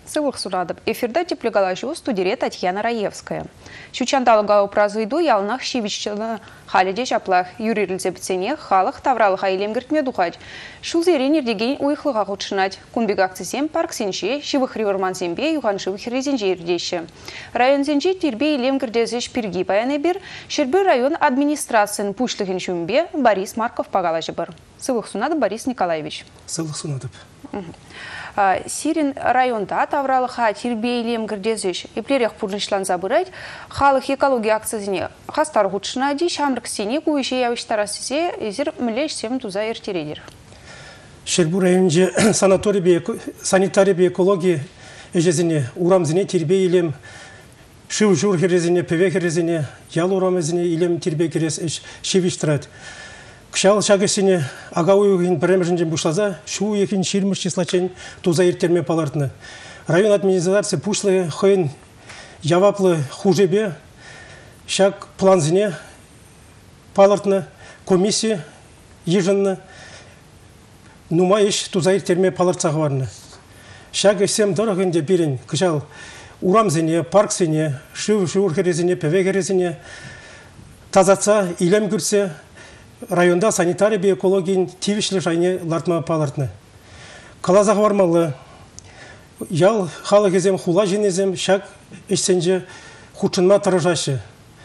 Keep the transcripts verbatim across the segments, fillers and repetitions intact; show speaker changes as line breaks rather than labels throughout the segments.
Сывых сурадып. Эфирда теплегалажу студире Татьяна Раевская. Чучандалыга празыйду ялнах щевиччыны халеде жаплах юрирілзе бітсене халық тавралыға елемгіртме духать. Шул зерен ердеген уйхлыға құтшынать. Кунбек акцизем парк сенше, шивых риварман зембе юған шивых резенже ердеші. Район зенже тербе елемгірдезеш пирги баяны бір, Шербі район администрациян пушлығын шумбе Борис Марков пагалажы бір. Сывых сунады Борис Николаевич.
Сывых сунады.
Сирин районда тавралыға тербе елемгірдезеш еплерек пұрнышлан забырайд, халық экология акцизіне хастар ғутшына ди шамрық сене көйше явыштарасызе езір мүлеш сем туза ертередер.
Шербі районже санитария бе экология ежезіне урамзіне тербе елем шыв жур херезіне, певе херезіне, ял урамезіне елем тербе керес еш шевиштырады. Кшал шагесіне ағауығын бірімжінден бұшлаза, шу екін ширмыш числачен туза ертерме палартыны. Район администрация пушлы хойын яваплы хужебе, шаг планзіне палартыны, комиссия ежінні, нума еш туза ертерме палартсағы барыны. Шаг есем дұрығынде берін, кшал урамзіне, парксіне, шыв жур херезіне, певе херезіне, тазатса, илем күрсе, районда санитария бе экологиян тивишлі жайне лартма палартны. Калазақ вармалы, ял халы кезем хула женезем, шак ішсенже хучынма тұрыжашы.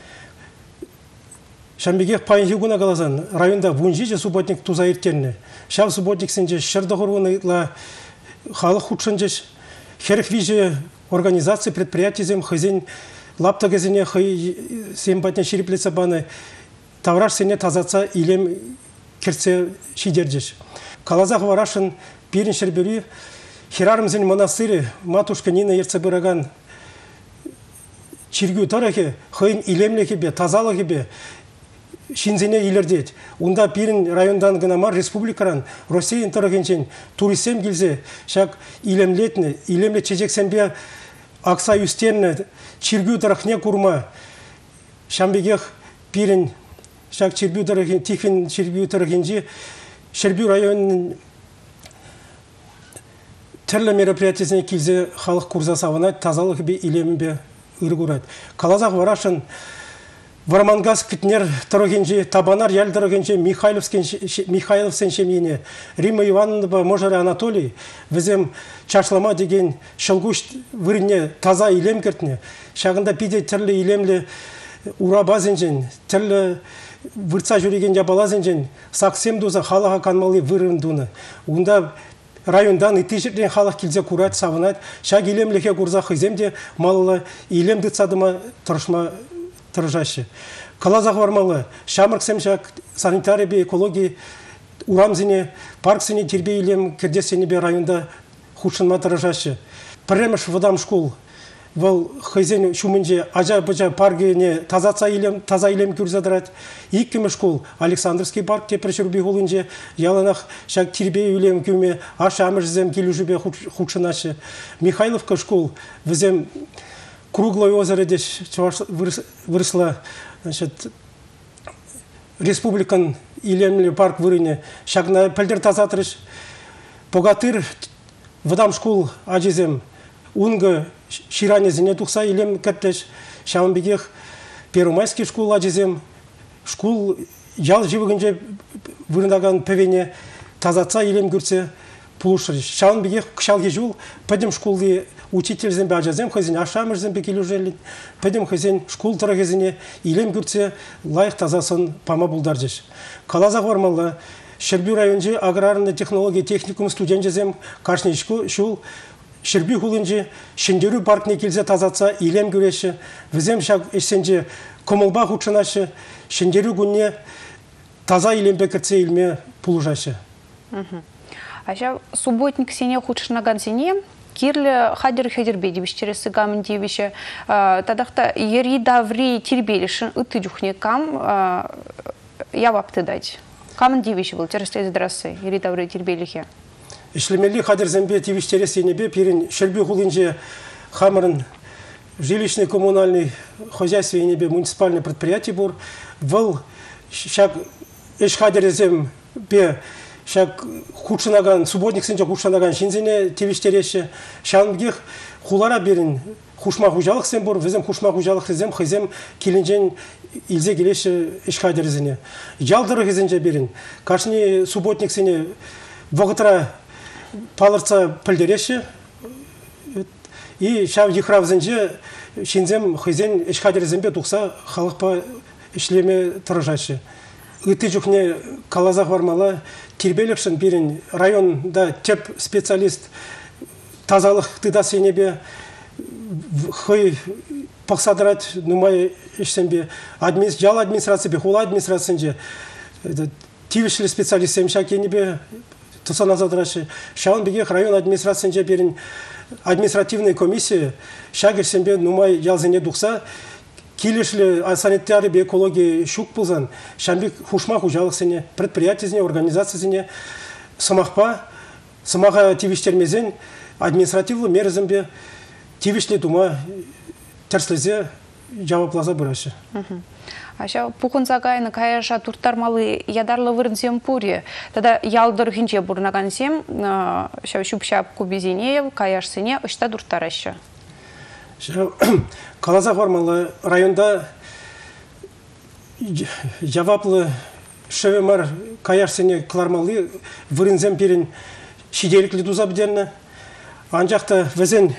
Шамбегех пайын хигуна калазан, районда вунжиже субботник туза ертерні. Шав субботник сенже шырды ғырғыны халық хучынжеш, херх виже организация предприятиезем хызен лапта кезене хый семпатне шериплеса баны тавраш сене тазатса илем керсе шидердеш. Калазақ варашын пирин шербери хирарымзен монастыры матушка Нина Ерцебыраган чиргю тарахе хыйын илемлеке бе, тазалығы бе шинзене илердет. Унда пирин райондан гынамар республикаран Россиян тарахенчен туристем келзе шак илемлетні, илемле чечексен бе акса юстерні чиргю тарахне курма шамбегех пирин шак Шербю тарахин, Тихин Шербю тарахинжи, Шербю районын түрлі мероприятиясіне келзе халық курса саванат, тазалық бе илемін бе үргурат. Калазақ варашын Вармангас кітнер тарахинжи, Табанар ял тарахинжи, Михайловсен шемейне, Рима Ивановна Можары Анатолий, візем чашлама деген шылгуш вырне таза илем кертіне, шағында пиде түрлі илемлі ура базенжен, түрлі вырца жүреген жабалазенжен, сақсем доза халаға канмалы вырындуны. Унда райондан итежерден халық келзе курат, савынат, шаг илемлеке курза хыземде малылы илем дыцадыма тұрышма тұржашы. Калазақ вармалы, шамырксем шаг санитария бе экология урамзіне, парксіне тербе илем кердесіне бе районда худшынма тұржашы. Піреміш вадам школ. Вол хызен шумынже ажа-быжа паргене тазаца илем, таза илем күрзадырат. Иккеме школ Александрский парк тепрешірбе ғолынже яланақ шак тирбе үлем күме аша амыржызем келужубе худшынашы. Михайловка школ візем круглой озеро деш вырысла республикан илемлі парк вырыне шагна пәлдер тазатырыш. Погатыр вадам школ ажизем унга ширанезіне тұқса илем кәптеш, шамбегех Первомайский школ ажезем, школ ял живығынже вырындаған пәвене тазатса илем көрсе пұлышырыш. Шамбегех кшалге жол, пәдем школды учительзен бе ажазем хызен, ашамырзен бе келу жерлін, пәдем хызен школ тұрағызіне илем көрсе лайық тазасын пама бұлдаржыш. Калазақ вармалы, Шербю районже аграрны технология техникум студентжезем кашны школ, Шербі хулынжы, шендеру паркне келзе тазатса илем көреші, візем шақ ешсенже комылба худшынашы, шендеру күнне таза илембе кіртсе илме пулужашы.
Аша субботник сене худшынаган сене, кирлі хадер-хадер бедебіштересі гамын девіші, тадақта ери даври тербелішін үтті жүхне кам явапты дать. Камын девіші бұл терістегі драсы, ери даври тербеліхе.
Ишлемели хадерзембе тивиштересіне бе перін Шербі хулынже хамырын жилищный коммунальный хозяйственный бе муниципальный предприятие бур. Выл шак эш хадерзем бе шак худшынаган, субботник сенче худшынаган шинзене тевиштереші, шалымгех хулара берін хушма хужалық сен бұр, візім хушма хужалық резем, хызем келінжен илзе келеші ішқадерізіне. Ялдыры хызенже берін, кашни субботник сене вғытыра палырца пілдереші, и шав ехравзенже шинзем хызен ішқадерізенбе тұқса халықпа ішлеме тұрыжашы. Үті жүхне калазақ бармала тербелікшін берін районда теп специалист тазалық тыда сенебе хой пақсадырат нумай ішсенбе жал администрация бе хула администрациясынже тивішілі специалист семша кенебе тұса назадырашы. Шауын бегех район администрациясынже берін административный комиссия шагерсенбе нумай ялзене дұқса келешілі санитары бе экология шук бұлзан, шамбек хушма хужалық сене, предприятиясіне, организациясіне сымақпа, сымаға тивіштермезен административлы мерізімбе тивішлі дума тәрслізе жауаплаза бұрашы.
Аша пукун загайны каяша туртармалы ядарлы вырнзем пуре. Тада ялдыр хинче бурнаган сем, шупшап кубизине, каяшсыне, ұшта дуртарашы.
Калазақ бармалы районда жаваплы шевемар каяшсыне клармалы вырнзем перін шиделіклі дуза бідерні. Анжақта візен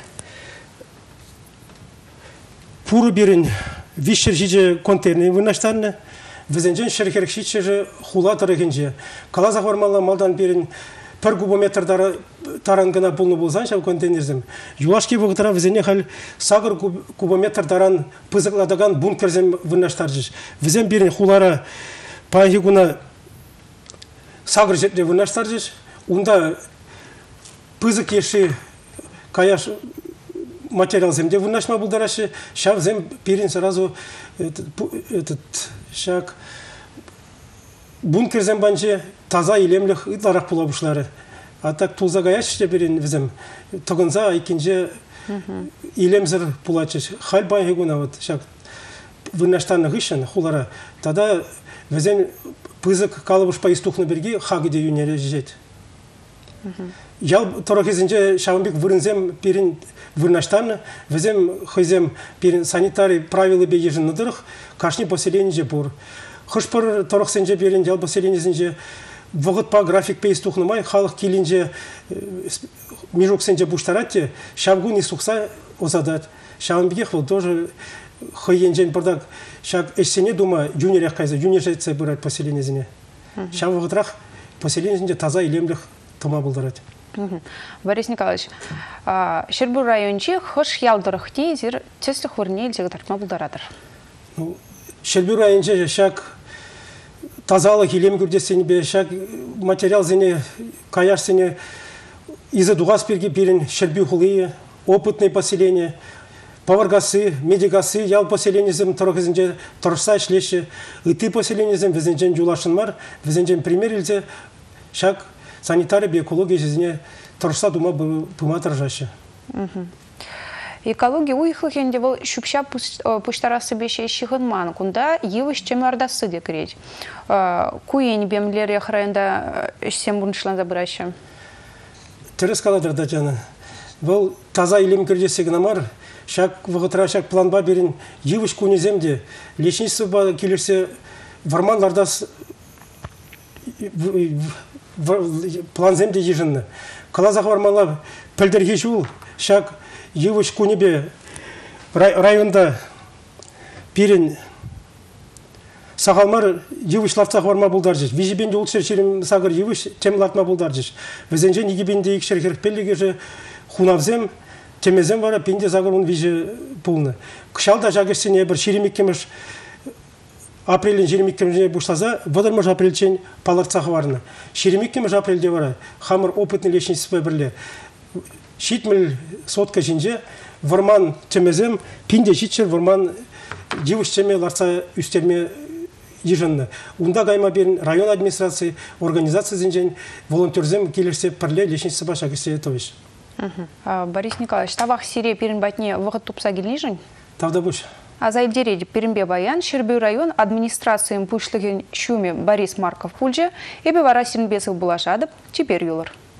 пуры берін вишер жиже контейнер вырнаштарны, візенжен шеркерік шитшері хула тұрығынже. Калазақ бармалы малдан берін пір кубометр таран гына бұлны болзан шау контейнерзім. Юлашки бұғытыра візене қал сағыр кубометр таран пызықладаған бункерзім вырнаштар жеш. Візен берін хулара пағығына сағыр жетле вырнаштар жеш. Онда пызық еші каяш материал земде вырнашма бұлдарашы. Шав зем берін сразу шак бункер зембанче таза илемліх ытларақ бұлабышлары. А так тулза гаяш іште берін візім. Тұғынза айкенже илемзір бұлачыш. Хал байығына вот шак вырнаштаны ғышын хулара. Тада візім пызық қалыбыш пайыстуқны берге хағыде юнере жет. Ял тұры кезінде шауынбек вырынзем берін вырнаштаны, візім хызем берін санитарий правилы бегежін nøдіріх, кашни поселение же бұр. Хышпыр тұрық сенже берін ял поселенезінже вғыт па график пейстуқнымай, халық келінже межук сенже бұштаратте, шавгу не сұқса озадат. Шауынбек бұл тоже хыйенжен бұрдақ шак эшсене дума юнерек қайза, юнержетсе бұрат поселенезіне. Шав вғытрақ поселенезінде таза илемлік тома бұлдарат.
Борис Николаевич, Шербур районче хыш ялдырыхте зер тесті хурне елдегі тартма бұлдарадыр.
Шербур районче шак тазалық илем күрдесіне бе, шак материал зене, каяш зене, изы дуғас берге берін Шербур хулые, опытный поселение, поваргасы, медигасы, ял поселенезім тұрғызынже тұрса ішлеші, ыты поселенезім візенжен жулашын бар, візенжен пример елзе, шак санитария биокология жизни тұрса дума бұма тұржашы.
Экология уйхлых енде бұл шүпша пұштарасы беше шиғын ман, күнда евіш чемардасы декірет. Куен бемлер яқырайында ішсен бұрыншыланда бұрашы?
Түріс қаладыр да жаны. Бұл таза илем көрдесігін амар, шак вғытыра шак планба берін евіш көнеземде, лешнесі ба келерсе варманлардас план земде ежінні. Қалазақ бармала пілдерге жуыл, шак евіш көнебе районда берін сағалмар евіш лартсақ барма бұлдар жеш. Вежебенде ұлтшыр шерім сағыр евіш темлатма бұлдар жеш. Везенжен егебенде екшер керіппеліге же хунавзем, темезем бара пенде сағыр ұн веже бұлны. Кышалда жағырсене бір шеремеккеміш апрелін жеремеккеміне бұшлаза, вадырмыш апрельчен паларцағы барына. Шеремеккеміш апрельде бара, хамыр опытный лешнесі бірле. Шитміл сотка жинже, варман темезем, пенде житшер варман девушчеме ларца үстерме ежінні. Унда гайма берін район администрации, организация зинжен, волонтерзем келерсе пірле лешнесі баша кесе етовеш.
Борис Николаевич, тавақ сирия перін бәтіне вғыт тупса келейжін?
Тавда бұш.
Азайдере Перембе баян, Шербю район администрацияның пушлығын шуме Борис Марков пульже, эбе вара сирнбесов булашадып, теперь юлар.